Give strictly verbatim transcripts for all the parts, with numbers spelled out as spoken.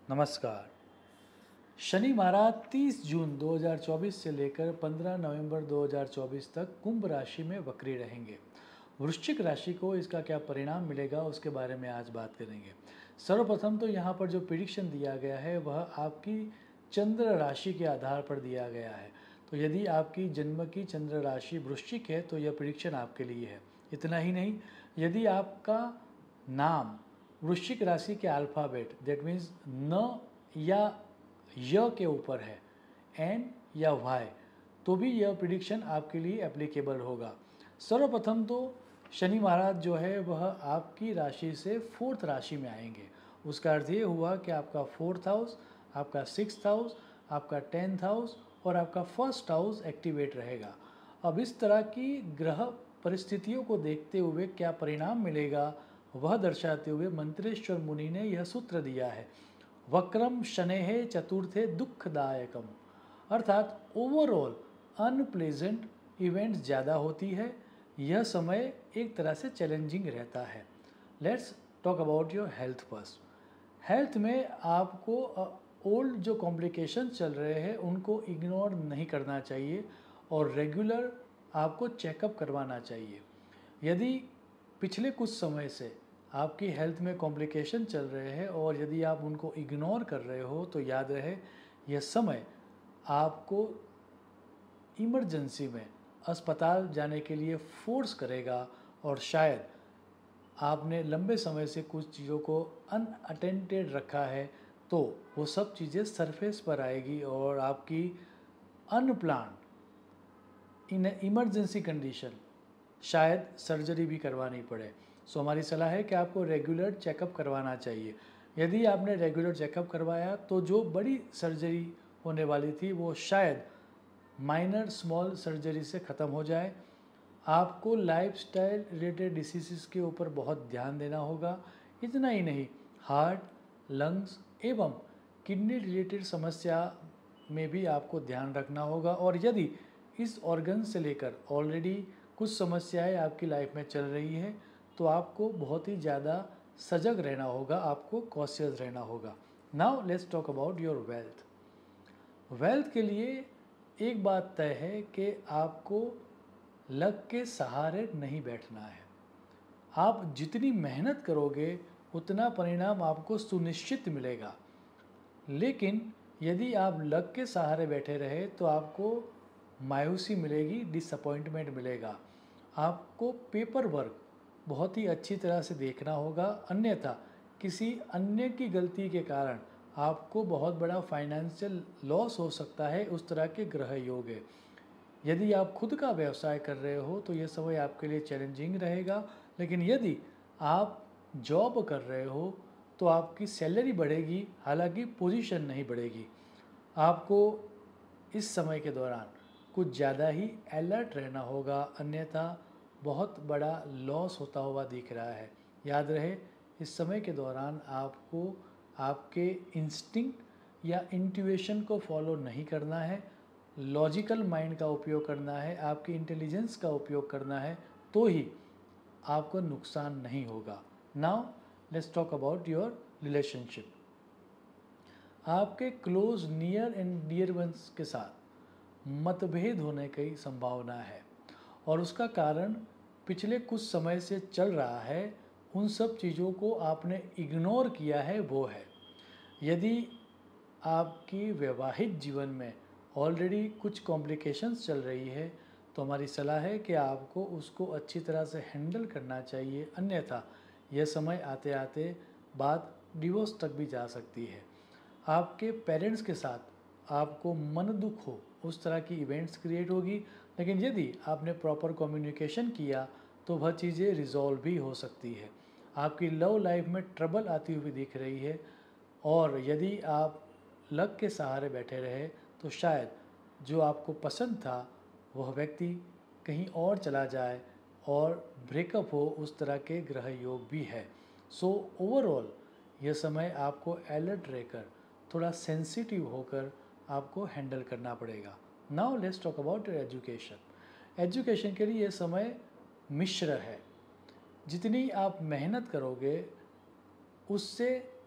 नमस्कार। शनि महाराज तीस जून दो हज़ार चौबीस से लेकर पंद्रह नवंबर दो हज़ार चौबीस तक कुंभ राशि में वक्री रहेंगे। वृश्चिक राशि को इसका क्या परिणाम मिलेगा उसके बारे में आज बात करेंगे। सर्वप्रथम तो यहाँ पर जो प्रिडिक्शन दिया गया है वह आपकी चंद्र राशि के आधार पर दिया गया है। तो यदि आपकी जन्म की चंद्र राशि वृश्चिक है तो यह प्रिडिक्शन आपके लिए है। इतना ही नहीं, यदि आपका नाम वृश्चिक राशि के अल्फ़ाबेट दैट मीन्स न या य के ऊपर है, एन या वाई, तो भी यह प्रिडिक्शन आपके लिए एप्लीकेबल होगा। सर्वप्रथम तो शनि महाराज जो है वह आपकी राशि से फोर्थ राशि में आएंगे। उसका अर्थ ये हुआ कि आपका फोर्थ हाउस, आपका सिक्स्थ हाउस, आपका टेंथ हाउस और आपका फर्स्ट हाउस एक्टिवेट रहेगा। अब इस तरह की ग्रह परिस्थितियों को देखते हुए क्या परिणाम मिलेगा वह दर्शाते हुए मंत्रेश्वर मुनि ने यह सूत्र दिया है, वक्रम शनेः चतुर्थे दुखदायकम, अर्थात ओवरऑल अनप्लेजेंट इवेंट्स ज़्यादा होती है। यह समय एक तरह से चैलेंजिंग रहता है। Let's talk about your health first. Health में आपको ओल्ड जो कॉम्प्लिकेशन चल रहे हैं उनको इग्नोर नहीं करना चाहिए और रेगुलर आपको चेकअप करवाना चाहिए। यदि पिछले कुछ समय से आपकी हेल्थ में कॉम्प्लिकेशन चल रहे हैं और यदि आप उनको इग्नोर कर रहे हो तो याद रहे यह समय आपको इमरजेंसी में अस्पताल जाने के लिए फोर्स करेगा और शायद आपने लंबे समय से कुछ चीज़ों को अनअटेंडेड रखा है तो वो सब चीज़ें सरफेस पर आएगी और आपकी अनप्लान्ड इन इमरजेंसी कंडीशन शायद सर्जरी भी करवानी पड़े। सो हमारी सलाह है कि आपको रेगुलर चेकअप करवाना चाहिए। यदि आपने रेगुलर चेकअप करवाया तो जो बड़ी सर्जरी होने वाली थी वो शायद माइनर स्मॉल सर्जरी से ख़त्म हो जाए। आपको लाइफस्टाइल रिलेटेड डिसीज़ के ऊपर बहुत ध्यान देना होगा। इतना ही नहीं, हार्ट, लंग्स एवं किडनी रिलेटेड समस्या में भी आपको ध्यान रखना होगा। और यदि इस ऑर्गन से लेकर ऑलरेडी कुछ समस्याएं आपकी लाइफ में चल रही है तो आपको बहुत ही ज़्यादा सजग रहना होगा, आपको कॉशियस रहना होगा। Now let's talk about your wealth. Wealth के लिए एक बात तय है कि आपको लक के सहारे नहीं बैठना है। आप जितनी मेहनत करोगे उतना परिणाम आपको सुनिश्चित मिलेगा, लेकिन यदि आप लक के सहारे बैठे रहे तो आपको मायूसी मिलेगी, डिसअपॉइंटमेंट मिलेगा। आपको पेपर वर्क बहुत ही अच्छी तरह से देखना होगा, अन्यथा किसी अन्य की गलती के कारण आपको बहुत बड़ा फाइनेंशियल लॉस हो सकता है। उस तरह के ग्रह योग है। यदि आप खुद का व्यवसाय कर रहे हो तो यह समय आपके लिए चैलेंजिंग रहेगा, लेकिन यदि आप जॉब कर रहे हो तो आपकी सैलरी बढ़ेगी, हालांकि पोजीशन नहीं बढ़ेगी। आपको इस समय के दौरान कुछ ज़्यादा ही अलर्ट रहना होगा, अन्यथा बहुत बड़ा लॉस होता हुआ दिख रहा है। याद रहे, इस समय के दौरान आपको आपके इंस्टिंक्ट या इंट्यूशन को फॉलो नहीं करना है, लॉजिकल माइंड का उपयोग करना है, आपकी इंटेलिजेंस का उपयोग करना है, तो ही आपको नुकसान नहीं होगा। Now let's talk about your relationship. आपके close near and dear ones के साथ मतभेद होने की संभावना है और उसका कारण पिछले कुछ समय से चल रहा है। उन सब चीज़ों को आपने इग्नोर किया है वो है। यदि आपकी वैवाहिक जीवन में ऑलरेडी कुछ कॉम्प्लिकेशंस चल रही है तो हमारी सलाह है कि आपको उसको अच्छी तरह से हैंडल करना चाहिए, अन्यथा यह समय आते आते बात डिवोर्स तक भी जा सकती है। आपके पेरेंट्स के साथ आपको मन दुख हो उस तरह की इवेंट्स क्रिएट होगी, लेकिन यदि आपने प्रॉपर कम्युनिकेशन किया तो वह चीज़ें रिजॉल्व भी हो सकती है। आपकी लव लाइफ में ट्रबल आती हुई दिख रही है और यदि आप लक के सहारे बैठे रहे तो शायद जो आपको पसंद था वह व्यक्ति कहीं और चला जाए और ब्रेकअप हो, उस तरह के ग्रह योग भी है। सो ओवरऑल यह समय आपको अलर्ट रहकर थोड़ा सेंसिटिव होकर आपको हैंडल करना पड़ेगा। Now let's talk about your education. Education के लिए यह समय मिश्र है। जितनी आप मेहनत करोगे उससे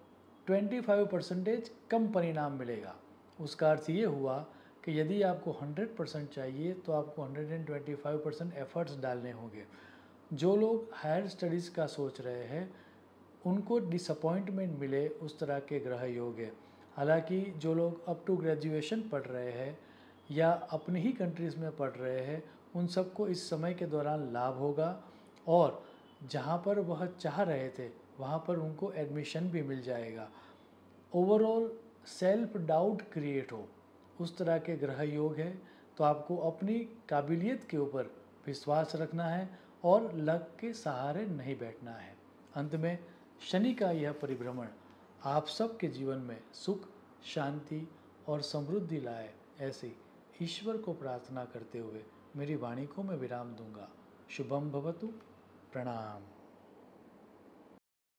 पच्चीस परसेंटेज कम परिणाम मिलेगा। उसका अर्थ ये हुआ कि यदि आपको सौ परसेंट चाहिए तो आपको एक सौ पच्चीस परसेंट एफर्ट्स डालने होंगे। जो लोग हायर स्टडीज़ का सोच रहे हैं उनको डिसअपॉइंटमेंट मिले उस तरह के ग्रह योग है। हालांकि जो लोग अप टू ग्रेजुएशन पढ़ रहे हैं या अपनी ही कंट्रीज़ में पढ़ रहे हैं उन सबको इस समय के दौरान लाभ होगा और जहाँ पर वह चाह रहे थे वहाँ पर उनको एडमिशन भी मिल जाएगा। ओवरऑल सेल्फ डाउट क्रिएट हो उस तरह के ग्रह योग है, तो आपको अपनी काबिलियत के ऊपर विश्वास रखना है और लक के सहारे नहीं बैठना है। अंत में शनि का यह परिभ्रमण आप सबके जीवन में सुख, शांति और समृद्धि लाए, ऐसे ईश्वर को प्रार्थना करते हुए मेरी वाणी को मैं विराम दूंगा। शुभम भवतु। प्रणाम।